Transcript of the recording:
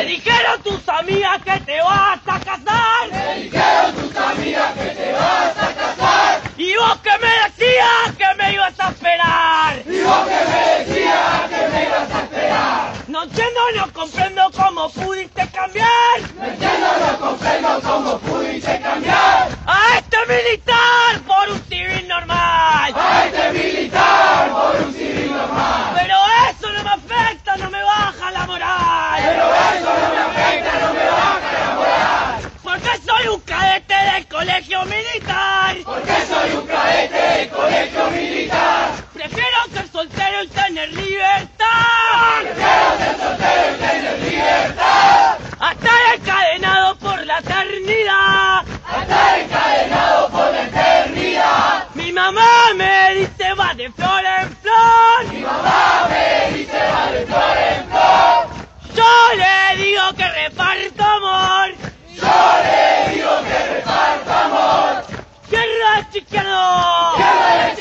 dijeron tus amigas que te vas a casar. Me dijeron tus amigas que te vas a casar. Y vos que me decías que me ibas a esperar. Y vos que me decías que me ibas a esperar. No entiendo, no comprendo cómo pudiste cambiar. No entiendo, no comprendo cómo pudiste cambiar. A este militar por un civil normal. A este militar por un civil normal. Pero eso no me afecta, no me baja la moral. Pero eso no me afecta, no me baja la moral. Porque soy un cadete del colegio militar. Porque soy un cadete del colegio militar. Prefiero ser soltero y tener libertad. Prefiero ser soltero y tener libertad. A estar encadenado por la eternidad. A estar encadenado por la eternidad. Mi mamá me dice va de flor en flor. Mi mamá me dice va de flor en flor. Yo le digo que reparto amor. Yo le digo que reparto amor. Izquierda, izquierdo. Izquierda,